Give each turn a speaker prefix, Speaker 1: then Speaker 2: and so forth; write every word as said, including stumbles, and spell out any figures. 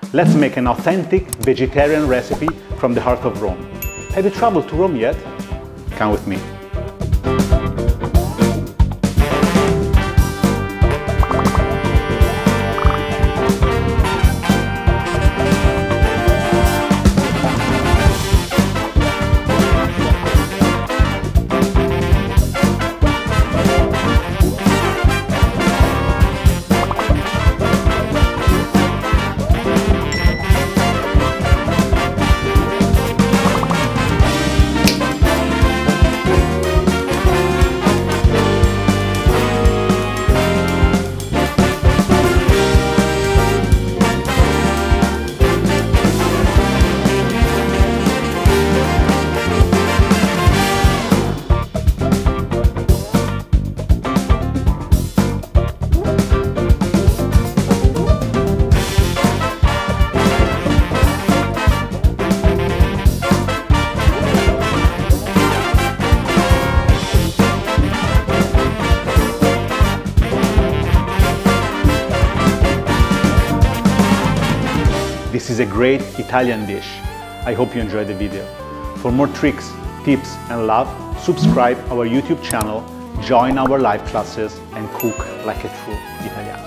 Speaker 1: Let's make an authentic vegetarian recipe from the heart of Rome. Have you traveled to Rome yet? Come with me. This is a great Italian dish. I hope you enjoyed the video. For more tricks, tips and love, subscribe our YouTube channel, join our live classes and cook like a true Italiano.